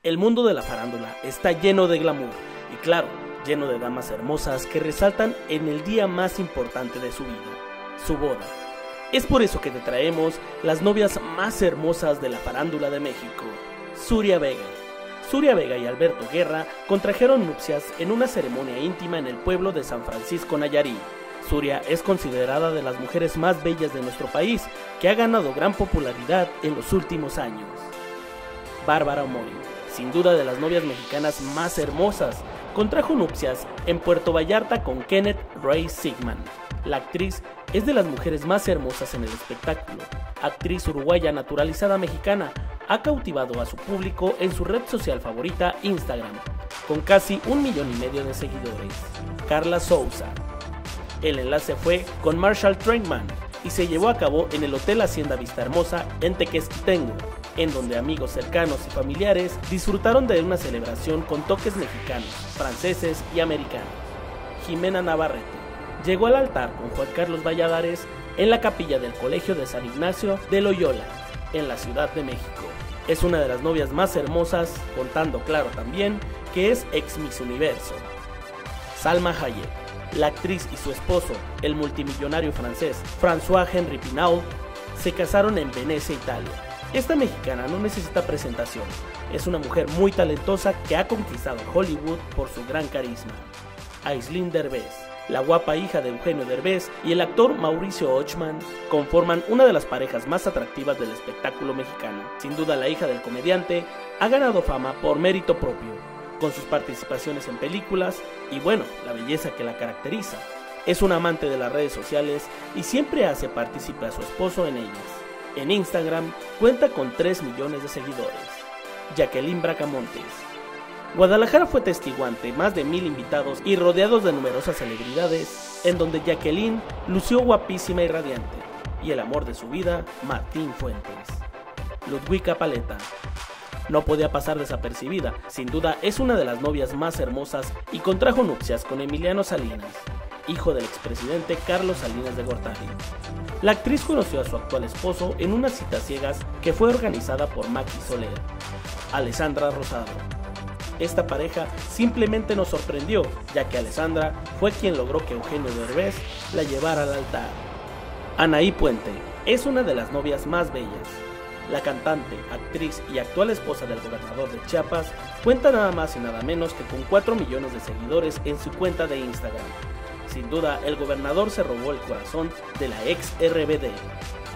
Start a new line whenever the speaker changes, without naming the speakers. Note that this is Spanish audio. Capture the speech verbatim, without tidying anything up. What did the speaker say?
El mundo de la farándula está lleno de glamour y claro, lleno de damas hermosas que resaltan en el día más importante de su vida, su boda. Es por eso que te traemos las novias más hermosas de la farándula de México. Zuria Vega. Zuria Vega y Alberto Guerra contrajeron nupcias en una ceremonia íntima en el pueblo de San Francisco Nayarit. Zuria es considerada de las mujeres más bellas de nuestro país, que ha ganado gran popularidad en los últimos años. Bárbara Mori, sin duda de las novias mexicanas más hermosas, contrajo nupcias en Puerto Vallarta con Kenneth Ray Sigman. La actriz es de las mujeres más hermosas en el espectáculo. Actriz uruguaya naturalizada mexicana, ha cautivado a su público en su red social favorita, Instagram, con casi un millón y medio de seguidores. Carla Souza. El enlace fue con Marshall Trainman y se llevó a cabo en el Hotel Hacienda Vista Hermosa en Tequesquitengo, en donde amigos cercanos y familiares disfrutaron de una celebración con toques mexicanos, franceses y americanos. Jimena Navarrete llegó al altar con Juan Carlos Valladares en la capilla del Colegio de San Ignacio de Loyola, en la Ciudad de México. Es una de las novias más hermosas, contando claro también que es ex Miss Universo. Salma Hayek. La actriz y su esposo, el multimillonario francés François-Henri Pinault, se casaron en Venecia, Italia. Esta mexicana no necesita presentación, es una mujer muy talentosa que ha conquistado Hollywood por su gran carisma. Aislinn Derbez, la guapa hija de Eugenio Derbez y el actor Mauricio Ochman, conforman una de las parejas más atractivas del espectáculo mexicano. Sin duda la hija del comediante ha ganado fama por mérito propio, con sus participaciones en películas y bueno, la belleza que la caracteriza. Es una amante de las redes sociales y siempre hace partícipe a su esposo en ellas. En Instagram cuenta con tres millones de seguidores. Jacqueline Bracamontes. Guadalajara fue testigo ante más de mil invitados y rodeados de numerosas celebridades, en donde Jacqueline lució guapísima y radiante, y el amor de su vida, Martín Fuentes. Ludwika Paleta. No podía pasar desapercibida, sin duda es una de las novias más hermosas y contrajo nupcias con Emiliano Salinas, hijo del expresidente Carlos Salinas de Gortari. La actriz conoció a su actual esposo en unas citas ciegas que fue organizada por Maki Soler. Alessandra Rosado. Esta pareja simplemente nos sorprendió, ya que Alessandra fue quien logró que Eugenio Derbez la llevara al altar. Anaí Puente es una de las novias más bellas. La cantante, actriz y actual esposa del gobernador de Chiapas cuenta nada más y nada menos que con cuatro millones de seguidores en su cuenta de Instagram. Sin duda, el gobernador se robó el corazón de la ex R B D.